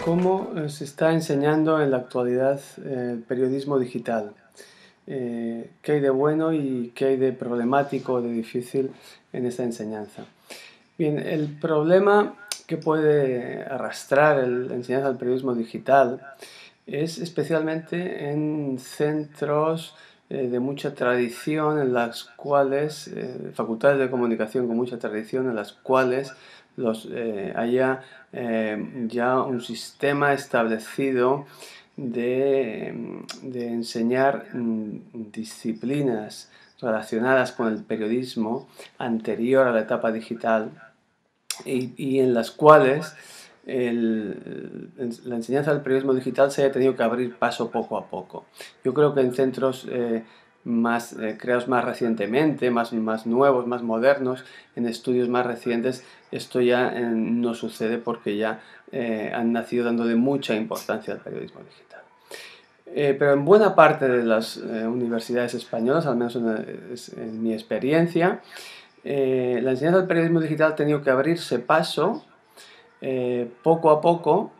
¿Cómo se está enseñando en la actualidad el periodismo digital? ¿Qué hay de bueno y qué hay de problemático o de difícil en esta enseñanza? Bien, el problema que puede arrastrar la enseñanza del periodismo digital es especialmente en centros de mucha tradición, en las cuales, facultades de comunicación con mucha tradición, en las cuales haya ya un sistema establecido de enseñar disciplinas relacionadas con el periodismo anterior a la etapa digital y en las cuales la enseñanza del periodismo digital se haya tenido que abrir paso poco a poco. Yo creo que en centros creados más recientemente, más nuevos, más modernos, en estudios más recientes, esto ya no sucede porque ya han nacido dándole mucha importancia al periodismo digital. Pero en buena parte de las universidades españolas, al menos en mi experiencia, la enseñanza del periodismo digital ha tenido que abrirse paso poco a poco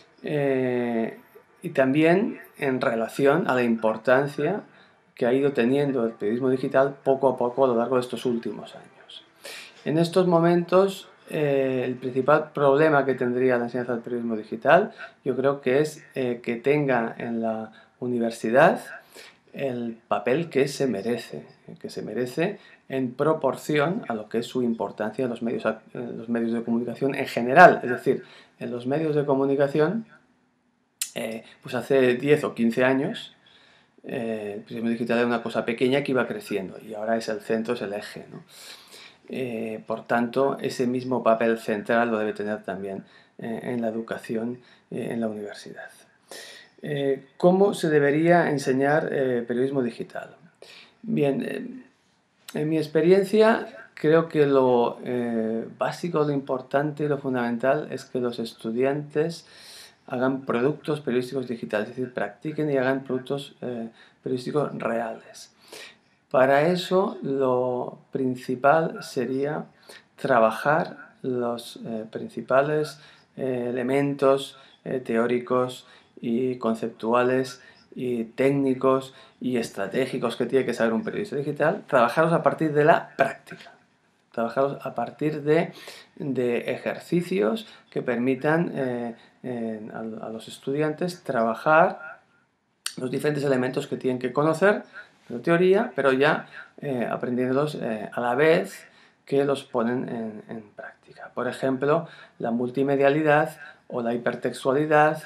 y también en relación a la importancia que ha ido teniendo el periodismo digital poco a poco a lo largo de estos últimos años. En estos momentos, el principal problema que tendría la enseñanza del periodismo digital, yo creo que es que tenga en la universidad el papel que se merece en proporción a lo que es su importancia en los medios de comunicación en general. Es decir, en los medios de comunicación, pues hace 10 o 15 años, el periodismo digital era una cosa pequeña que iba creciendo y ahora es el centro, es el eje, ¿no? Por tanto, ese mismo papel central lo debe tener también en la educación en la universidad. ¿Cómo se debería enseñar periodismo digital? Bien, en mi experiencia creo que lo básico, lo importante y lo fundamental es que los estudiantes hagan productos periodísticos digitales, es decir, practiquen y hagan productos periodísticos reales. Para eso lo principal sería trabajar los principales elementos teóricos y conceptuales y técnicos y estratégicos que tiene que saber un periodista digital, trabajarlos a partir de la práctica, trabajarlos a partir de ejercicios que permitan a los estudiantes trabajar los diferentes elementos que tienen que conocer de teoría, pero ya aprendiéndolos a la vez que los ponen en práctica. Por ejemplo, la multimedialidad o la hipertextualidad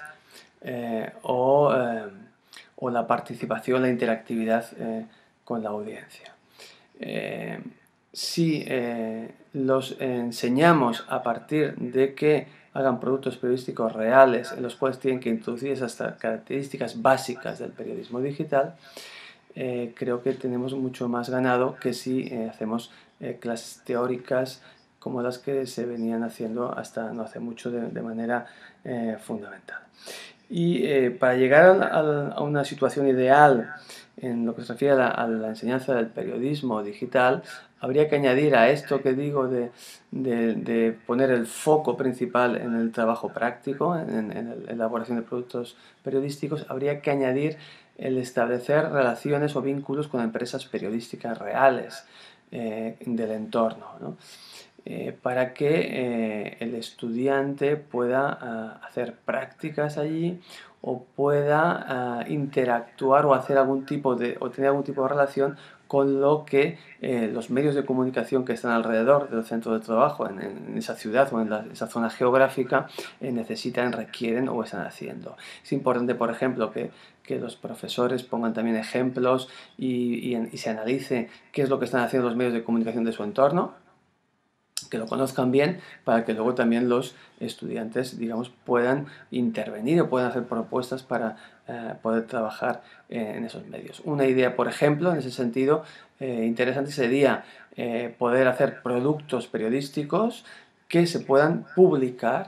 o la participación, la interactividad con la audiencia. Si los enseñamos a partir de que hagan productos periodísticos reales en los cuales tienen que introducir esas características básicas del periodismo digital, creo que tenemos mucho más ganado que si hacemos clases teóricas como las que se venían haciendo hasta no hace mucho de manera fundamental. Y para llegar a una situación ideal en lo que se refiere a la enseñanza del periodismo digital, habría que añadir a esto que digo de poner el foco principal en el trabajo práctico, en la elaboración de productos periodísticos, habría que añadir el establecer relaciones o vínculos con empresas periodísticas reales del entorno, ¿no? Para que el estudiante pueda hacer prácticas allí o pueda interactuar o hacer o tener algún tipo de relación con lo que los medios de comunicación que están alrededor del centro de trabajo, en esa ciudad o en esa zona geográfica, necesitan, requieren o están haciendo. Es importante, por ejemplo, que los profesores pongan también ejemplos y se analice qué es lo que están haciendo los medios de comunicación de su entorno, que lo conozcan bien para que luego también los estudiantes, digamos, puedan intervenir o puedan hacer propuestas para poder trabajar en esos medios. Una idea, por ejemplo, en ese sentido, interesante sería poder hacer productos periodísticos que se puedan publicar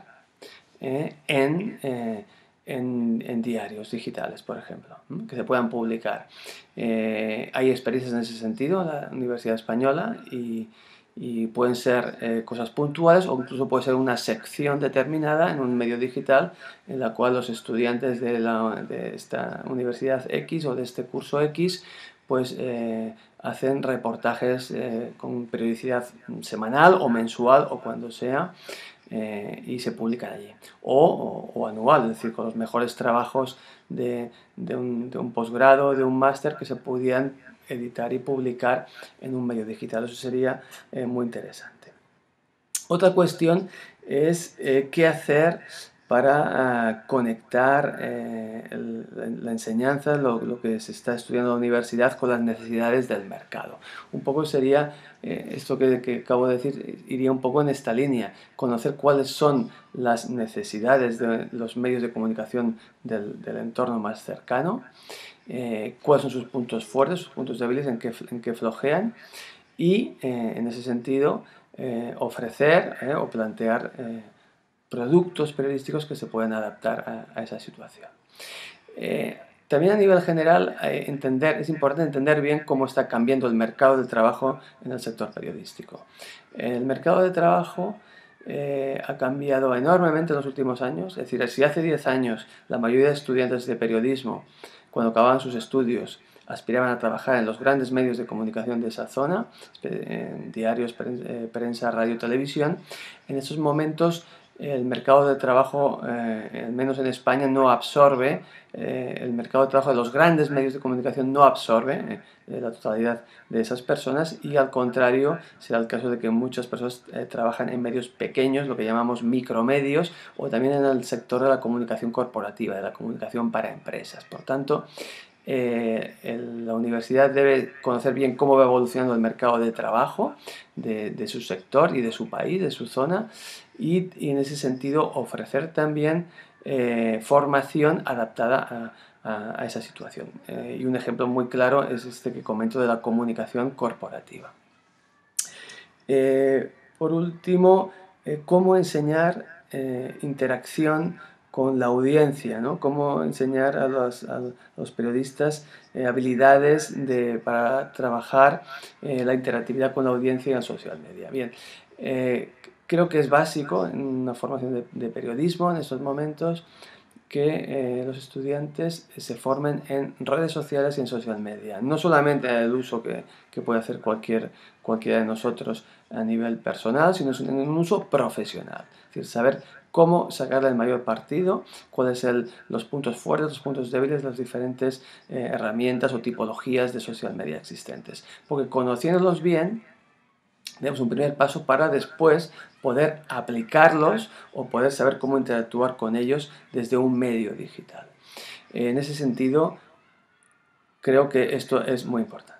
en diarios digitales, por ejemplo, que se puedan publicar. Hay experiencias en ese sentido en la Universidad Española y pueden ser cosas puntuales o incluso puede ser una sección determinada en un medio digital en la cual los estudiantes de esta universidad X o de este curso X pues hacen reportajes con periodicidad semanal o mensual o cuando sea y se publican allí. O anual, es decir, con los mejores trabajos de un posgrado, de un máster que se pudieran editar y publicar en un medio digital. Eso sería muy interesante. Otra cuestión es qué hacer para conectar la enseñanza, lo que se está estudiando en la universidad con las necesidades del mercado. Un poco sería, esto que acabo de decir, iría un poco en esta línea, conocer cuáles son las necesidades de los medios de comunicación del entorno más cercano, cuáles son sus puntos fuertes, sus puntos débiles, en qué flojean y en ese sentido ofrecer o plantear productos periodísticos que se puedan adaptar a esa situación. También a nivel general es importante entender bien cómo está cambiando el mercado del trabajo en el sector periodístico. El mercado de trabajo ha cambiado enormemente en los últimos años. Es decir, si hace 10 años la mayoría de estudiantes de periodismo, cuando acababan sus estudios, aspiraban a trabajar en los grandes medios de comunicación de esa zona, diarios, prensa, radio, televisión, en esos momentos el mercado de trabajo, al menos en España, no absorbe, el mercado de trabajo de los grandes medios de comunicación no absorbe la totalidad de esas personas y al contrario será el caso de que muchas personas trabajan en medios pequeños, lo que llamamos micromedios, o también en el sector de la comunicación corporativa, de la comunicación para empresas. Por tanto, la universidad debe conocer bien cómo va evolucionando el mercado de trabajo de su sector y de su país, de su zona, y en ese sentido ofrecer también formación adaptada a esa situación. Y un ejemplo muy claro es este que comento de la comunicación corporativa. Por último, cómo enseñar interacción con la audiencia, ¿no? Cómo enseñar a los periodistas habilidades para trabajar la interactividad con la audiencia en social media. Bien, creo que es básico en una formación de periodismo en estos momentos que los estudiantes se formen en redes sociales y en social media. No solamente el uso que puede hacer cualquiera de nosotros a nivel personal, sino en un uso profesional. Es decir, saber cómo sacarle el mayor partido, cuáles son los puntos fuertes, los puntos débiles de las diferentes herramientas o tipologías de social media existentes. Porque conociéndolos bien, demos un primer paso para después poder aplicarlos o poder saber cómo interactuar con ellos desde un medio digital. En ese sentido, creo que esto es muy importante.